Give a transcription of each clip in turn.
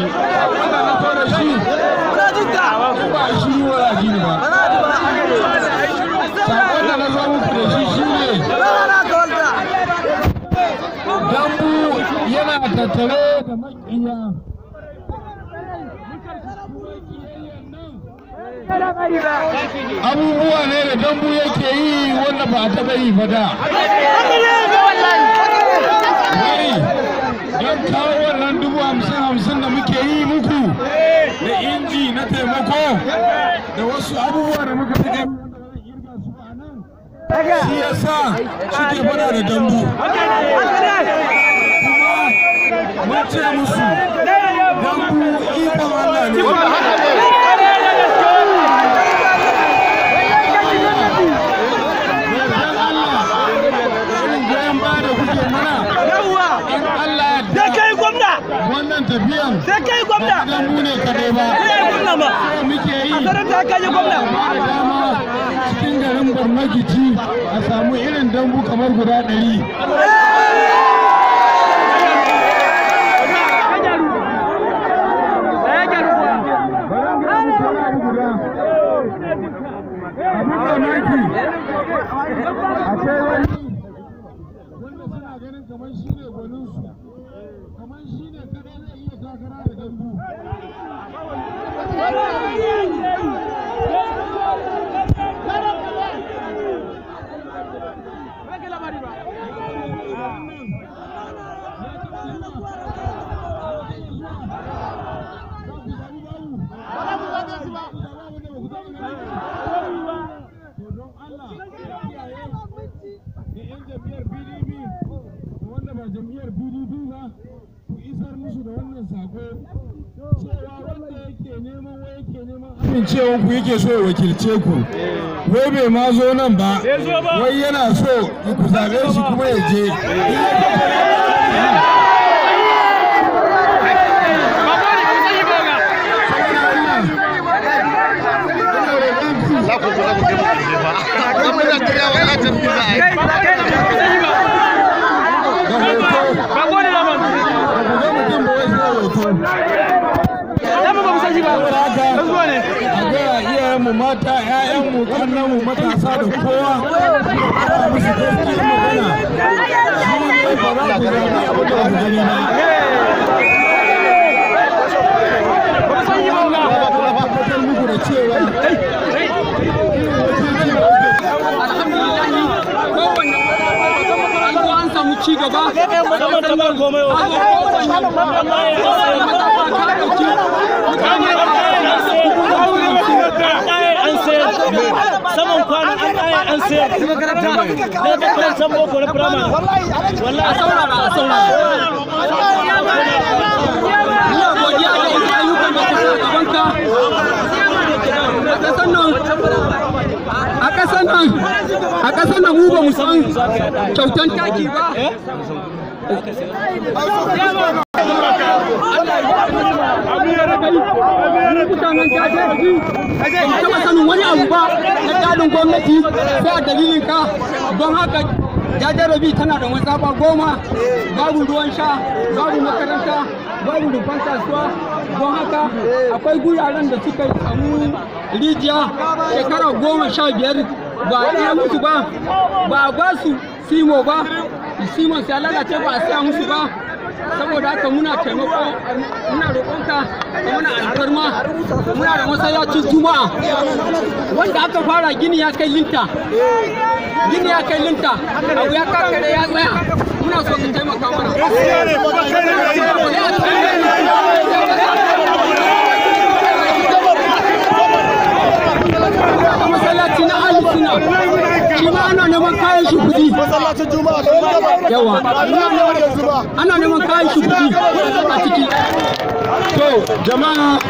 tattare da makiya abubuwa ne da dambu yake yi wanda ba a taɓa yi ba da don kawo wannan 50,000 da muke yi muku da inji na taimako da wasu abubuwa da muka fi shi yasa suke fada da dambu mun ce musu dambu ikon Allah ne wannan tafiyan sai kai gwamna dambu ne kadai ba muke yi a dama cikin garin Borno Gici a samu irin dambu kamar guda 100 akwai wani wanda suna ganin kamar shi ne gwaninsu kamar shi ne kada zai iya takara da dambu jam'iyyar PDP ba ku isar musu da wannan sako cewa wanda yake neman amincewan ku yake so ya wakilce ku wai bai ma zo nan ba wai yana so ku zabe shi kuma ya je mu mata ƴaƴanmu kannanmu matasa da kowa musu gaskiyar magana shi ne ba za ku zaɓi abin da ku gani ba tabbatar muku da cewa an samu ci gaba saman kwanan an kaya an sayar da makarantar boko na firamare wallahi a saurara ina godiya da irin ayyukan da kuka gabanka a ƙasar nan mu ba mu san kyautan taki ba mutanen jajeji ba taɓa sanin wani abu ba na tsarin gwamnati sai a dalilin ka don haka jajarabi tana da matsaba 10 babu ruwan sha babu makaranta babu rufan kasuwa don haka akwai guraren da suka samu rijiya shekara 15 ba a iya musu ba a ba su simo ba simon sai lalace ba a siya musu ba saboda haka muna taimako muna roƙonka da muna alfarma muna da masallacin juma'a wanda aka fara gini ya kai linta abu ya kakare ya tsaya muna so ka taimaka mana masallaci na alisuna shi ma ana neman kayan shi kudi masallacin juma'a yawa ana neman kayan shi kudi a ciki to jama'a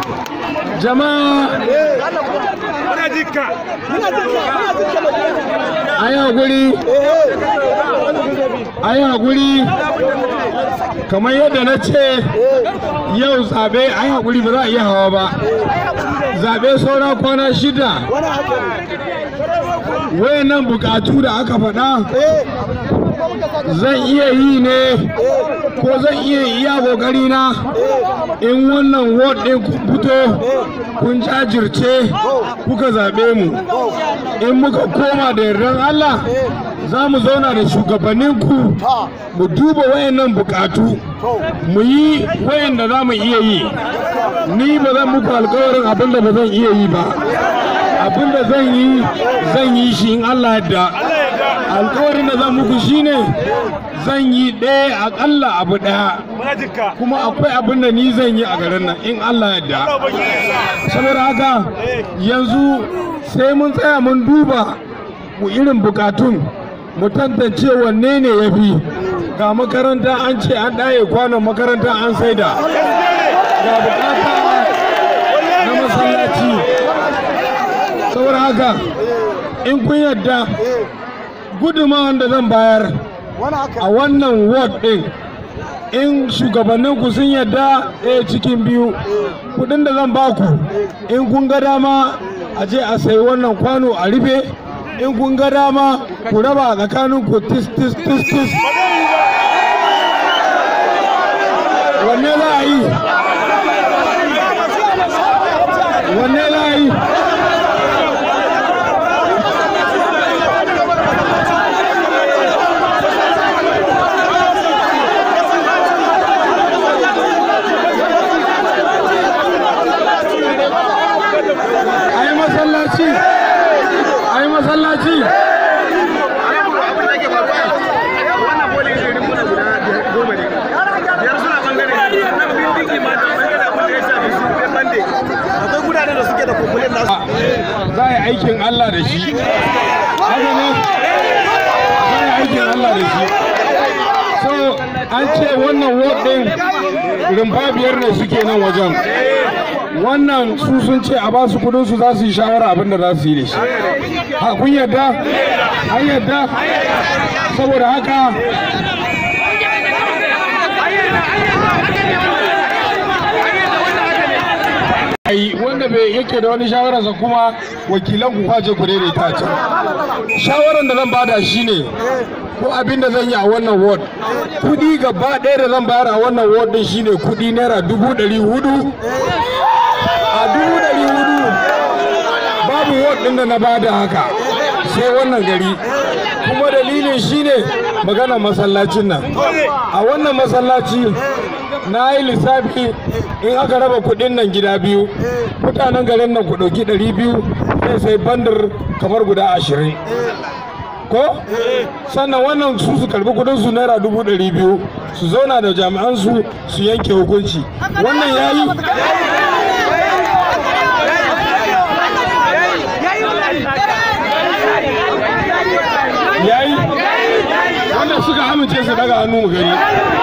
ayi hakuri kamar yadda na ce yau zabe ayi hakuri ba za a iya hawa ba zabe saura kwana 6 wayannan bukatu da aka faɗa zan iya yi ne ko zan iya kokari na in wannan ward ɗin ku fito kun jajirce kuka zaɓe mu, in muka koma da yardan Allah za mu zauna da shugabanninku mu duba wayannan bukatu mu yi wayanda za mu iya yi. Ni ba zan muku alkawarin abin da ba zan iya yi ba, abin da zan yi shi in Allah yadda. Alkawarin da zan muku shine zan yi ɗaya akalla abu ɗaya, kuma akwai abin da ni zan yi a garin nan in Allah yadda. Saboda haka yanzu sai mun tsaya mun duba mu irin bukatun mu tantance wanne ne ya fi. Ga makaranta an ce an ɗaye kwanon makaranta an saida, ga bukata na masallaci. Saboda haka in kun yadda gudunmawar da zan bayar a wannan ward ɗin, in shugabanninku sun yadda ɗaya cikin biyu, kudin da zan baku in kun ga dama a je a sayi wannan kwano a rufe, in kun ga dama ku raba tsakaninku tis. Wanne za a yi? Wanne za a yi? Ai masallaci za a yi aikin Allah da shi, haka ne, za a yi aikin Allah da shi. So an ce wannan ward ɗin rumfa 5 ne suke nan wajen, wannan su sun ce a ba su kudin su za su yi shawara abinda za su yi da shi. Ha, kun yadda? An yadda? Saboda haka wanda bai yake da wani shawararsa kuma wakilan ku kwaje ku daidaita a can. Shawaran da zan bada shine ko abin da zan yi a wannan ward, kudi gaba ɗaya da zan bayar a wannan ward din shine kudi naira 400,000. A 400,000 babu ward din da na bada haka sai wannan gari, kuma dalilin shine magana masallacin nan. A wannan masallaci na yi lissafi in aka raba kudin nan gida biyu, mutanen garin nan ku ɗauki 200 zai sai bandar kamar guda 20 ko sannan wannan su karbi kudin su naira 200,000 su zauna da jami'an su yanke hukunci. Wannan yayi wannan suka amince su daga hannu mu gari.